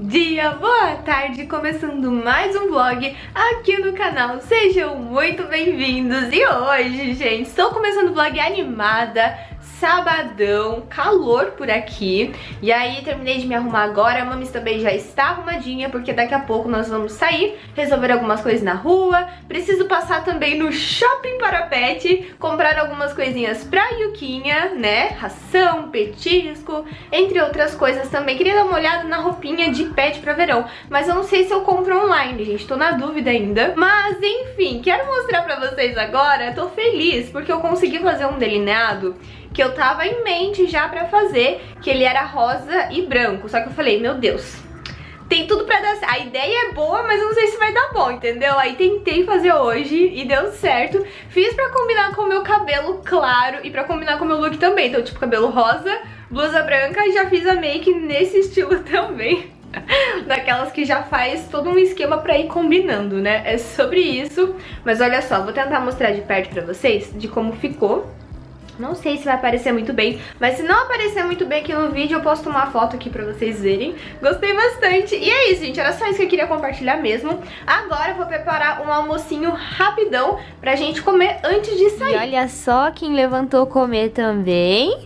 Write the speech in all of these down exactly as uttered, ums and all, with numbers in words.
dia, boa tarde, começando mais um vlog aqui no canal, sejam muito bem-vindos. E hoje, gente, estou começando o vlog animada, sabadão, calor por aqui. E aí terminei de me arrumar agora, a Mamis também já está arrumadinha, porque daqui a pouco nós vamos sair, resolver algumas coisas na rua. Preciso passar também no shopping para pet, comprar algumas coisinhas pra Yuquinha, né, ração, petisco, entre outras coisas também. Queria dar uma olhada na roupinha de pet pra verão, mas eu não sei se eu compro online, gente, tô na dúvida ainda. Mas enfim, quero mostrar pra vocês agora, tô feliz porque eu consegui fazer um delineado que eu tava em mente já pra fazer, que ele era rosa e branco. Só que eu falei, meu Deus, tem tudo pra dar certo. A ideia é boa, mas eu não sei se vai dar bom, entendeu? Aí tentei fazer hoje e deu certo. Fiz pra combinar com o meu cabelo claro e pra combinar com o meu look também. Então, tipo, cabelo rosa, blusa branca, e já fiz a make nesse estilo também. Daquelas que já faz todo um esquema pra ir combinando, né? É sobre isso. Mas olha só, vou tentar mostrar de perto pra vocês de como ficou. Não sei se vai aparecer muito bem, mas se não aparecer muito bem aqui no vídeo, eu posto uma foto aqui pra vocês verem. Gostei bastante. E é isso, gente, era só isso que eu queria compartilhar mesmo. Agora eu vou preparar um almocinho rapidão pra gente comer antes de sair. E olha só quem levantou comer também.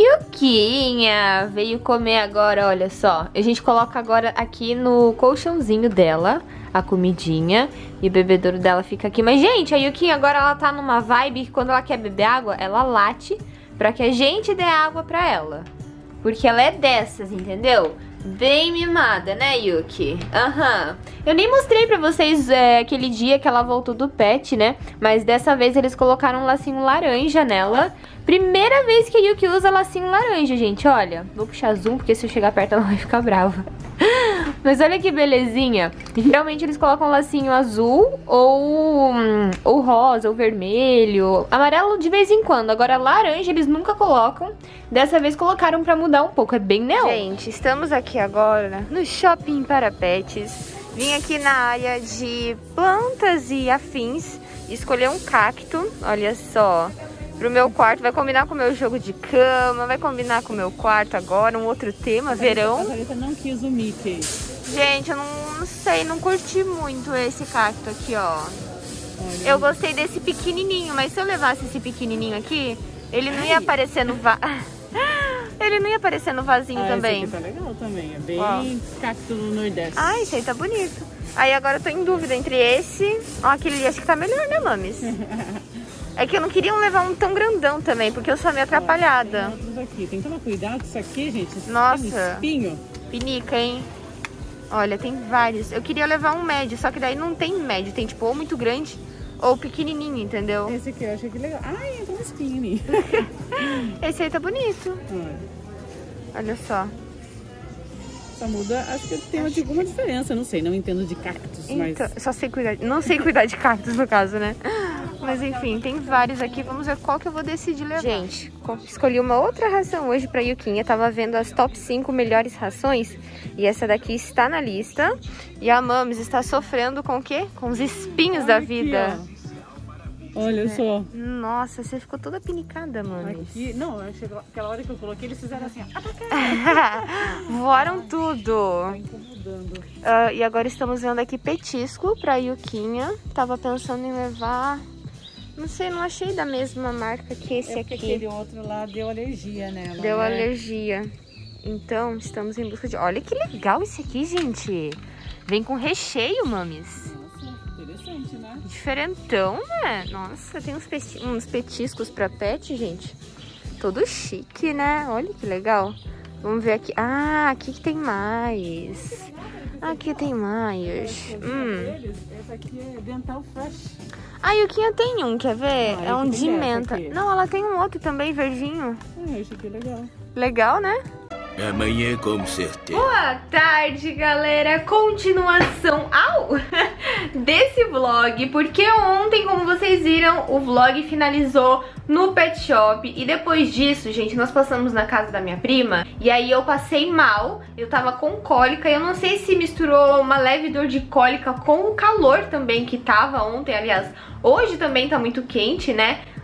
Yuquinha veio comer agora, olha só. A gente coloca agora aqui no colchãozinho dela a comidinha e o bebedouro dela fica aqui. Mas, gente, a Yuquinha agora ela tá numa vibe que quando ela quer beber água, ela late pra que a gente dê água pra ela. Porque ela é dessas, entendeu? Bem mimada, né, Yuki? Aham. Uhum. Eu nem mostrei pra vocês é, aquele dia que ela voltou do pet, né? Mas dessa vez eles colocaram um lacinho laranja nela. Primeira vez que a Yuki usa lacinho laranja, gente, olha. Vou puxar zoom, porque se eu chegar perto ela vai ficar brava. Mas olha que belezinha. Geralmente eles colocam um lacinho azul ou, ou rosa, ou vermelho. Amarelo de vez em quando. Agora laranja eles nunca colocam. Dessa vez colocaram pra mudar um pouco. É bem neon. Gente, estamos aqui agora no shopping para pets. Vim aqui na área de plantas e afins. Escolher um cacto. Olha só. Pro meu quarto, vai combinar com o meu jogo de cama, vai combinar com o meu quarto agora, um outro tema, verão. A Thalita não quis o Mickey. Gente, eu não, não sei, não curti muito esse cacto aqui, ó. Olha. Eu gostei desse pequenininho, mas se eu levasse esse pequenininho aqui, ele não ia aparecer no va... Ele não ia aparecer no vasinho ah, também. Esse aqui tá legal também, é bem ó. Cacto do Nordeste. Ah, esse aí tá bonito. Aí agora eu tô em dúvida entre esse... Ó, aquele ali acho que tá melhor, né, Mamis? É que eu não queria levar um tão grandão também, porque eu sou meio atrapalhada. Tem outros aqui. Tem que tomar cuidado com isso aqui, gente. Esse nossa, espinho. Pinica, hein? Olha, tem vários. Eu queria levar um médio, só que daí não tem médio. Tem tipo ou muito grande ou pequenininho, entendeu? Esse aqui eu achei que legal. Ai, entrou um espinho em mim. Esse aí tá bonito. Olha, olha só. Só muda, acho que tem acho alguma que... diferença, não sei, não entendo de cactos, então, mas... Só sei cuidar, não sei cuidar de cactos no caso, né? Mas enfim, tem vários aqui, vamos ver qual que eu vou decidir levar. Gente, escolhi uma outra ração hoje pra Yuquinha, tava vendo as top cinco melhores rações e essa daqui está na lista. E a Mamis está sofrendo com o quê? Com os espinhos da vida. Aqui, olha é. só. Nossa, você ficou toda pinicada, Mamis. Aqui, não, aquela hora que eu coloquei, eles fizeram assim, voaram tudo. Tá incomodando. Uh, e agora estamos vendo aqui petisco pra Yuquinha. Tava pensando em levar... Não sei, não achei da mesma marca que esse é aqui. Aquele outro lá deu alergia nela. Deu né? alergia. Então, estamos em busca de... Olha que legal esse aqui, gente. Vem com recheio, Mamis. Interessante, né? Diferentão, né? Nossa, tem uns, peti uns petiscos pra pet, gente. Todo chique, né? Olha que legal. Vamos ver aqui. Ah, aqui que tem mais. Aqui tem mais. Hum. Essa aqui é Dental Fresh. A Yuquinha tem um, quer ver? Ah, é um de menta. Não, ela tem um outro também, verdinho. Ah, esse aqui é legal. Legal, né? Amanhã, com certeza. Boa tarde, galera. Continuação ao desse vlog, porque ontem, como vocês viram, o vlog finalizou no pet shop. E depois disso, gente, nós passamos na casa da minha prima. E aí eu passei mal, eu tava com cólica. E eu não sei se misturou uma leve dor de cólica com o calor também que tava ontem. Aliás, hoje também tá muito quente, né?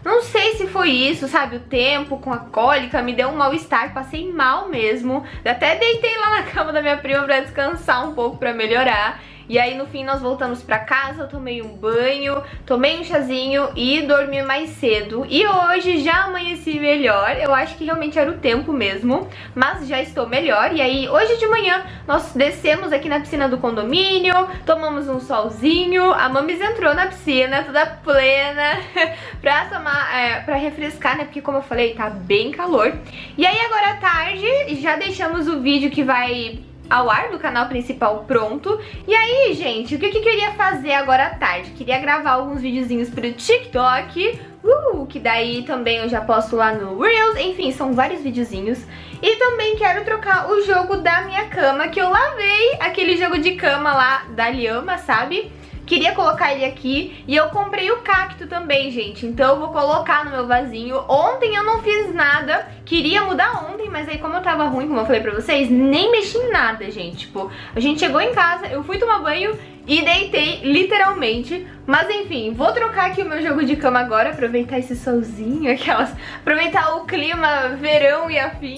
Não sei se foi isso, sabe, o tempo com a cólica me deu um mal-estar, passei mal mesmo. Até deitei lá na cama da minha prima pra descansar um pouco, pra melhorar. E aí no fim nós voltamos pra casa, eu tomei um banho, tomei um chazinho e dormi mais cedo. E hoje já amanheci melhor, eu acho que realmente era o tempo mesmo, mas já estou melhor. E aí hoje de manhã nós descemos aqui na piscina do condomínio, tomamos um solzinho, a Mamis entrou na piscina toda plena pra tomar, é, pra refrescar, né, porque como eu falei, tá bem calor. E aí agora à tarde já deixamos o vídeo que vai ao ar do canal principal pronto. E aí, gente, o que eu queria fazer agora à tarde? Queria gravar alguns videozinhos pro TikTok, uh, que daí também eu já posto lá no Reels. Enfim, são vários videozinhos. E também quero trocar o jogo da minha cama, que eu lavei aquele jogo de cama lá da Lhama, sabe? Queria colocar ele aqui e eu comprei o cacto também, gente. Então eu vou colocar no meu vasinho. Ontem eu não fiz nada. Queria mudar ontem, mas aí como eu tava ruim, como eu falei pra vocês, nem mexi em nada, gente. Tipo, a gente chegou em casa, eu fui tomar banho e deitei, literalmente. Mas enfim, vou trocar aqui o meu jogo de cama agora. Aproveitar esse solzinho, aquelas... aproveitar o clima verão e afim.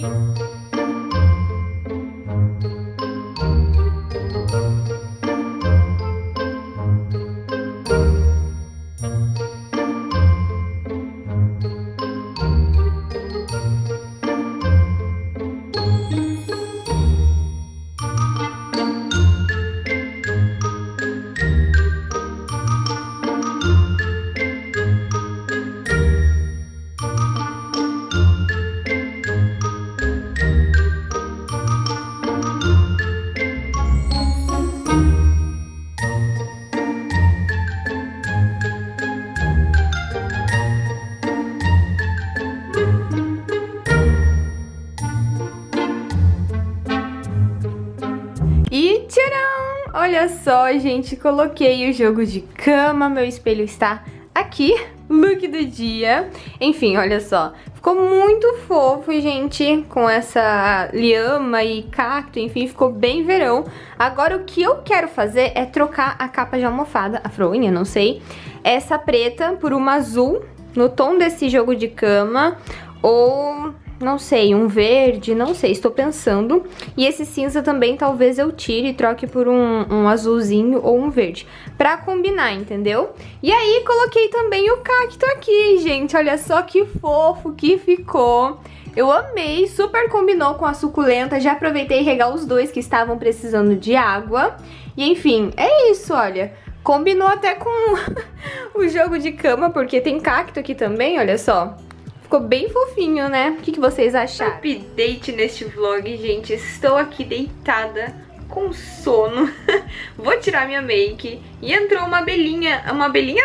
E tcharam! Olha só, gente, coloquei o jogo de cama, meu espelho está aqui, look do dia. Enfim, olha só, ficou muito fofo, gente, com essa lhama e cacto, enfim, ficou bem verão. Agora o que eu quero fazer é trocar a capa de almofada, a froinha, não sei, essa preta por uma azul, no tom desse jogo de cama, ou... não sei, um verde, não sei, estou pensando. E esse cinza também talvez eu tire e troque por um, um azulzinho ou um verde, pra combinar, entendeu? E aí coloquei também o cacto aqui, gente, olha só que fofo que ficou. Eu amei, super combinou com a suculenta, já aproveitei regar os dois que estavam precisando de água. E enfim, é isso, olha. Combinou até com o jogo de cama, porque tem cacto aqui também, olha só. Ficou bem fofinho, né? O que, que vocês acharam? Update neste vlog, gente. Estou aqui deitada com sono. Vou tirar minha make. E entrou uma abelhinha. Uma abelhinha?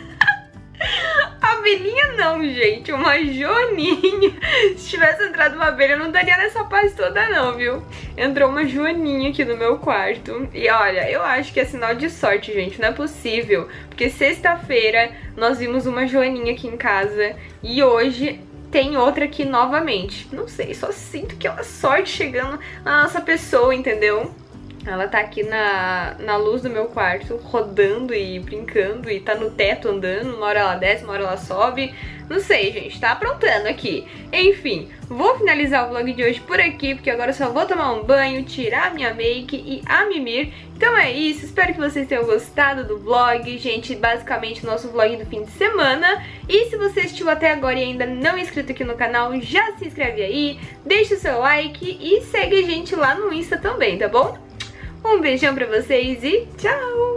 Abelhinha não, gente. Uma joaninha. Se tivesse entrado uma abelha, eu não daria nessa paz toda não, viu? Entrou uma joaninha aqui no meu quarto. E olha, eu acho que é sinal de sorte, gente. Não é possível. Porque sexta-feira nós vimos uma joaninha aqui em casa. E hoje tem outra aqui novamente. Não sei, só sinto que é uma sorte chegando na nossa pessoa, entendeu? Ela tá aqui na, na luz do meu quarto, rodando e brincando, e tá no teto andando, uma hora ela desce, uma hora ela sobe. Não sei, gente, tá aprontando aqui. Enfim, vou finalizar o vlog de hoje por aqui, porque agora eu só vou tomar um banho, tirar minha make e a mimir. Então é isso, espero que vocês tenham gostado do vlog, gente, basicamente o nosso vlog do fim de semana. E se você assistiu até agora e ainda não é inscrito aqui no canal, já se inscreve aí, deixa o seu like e segue a gente lá no Insta também, tá bom? Um beijão pra vocês e tchau!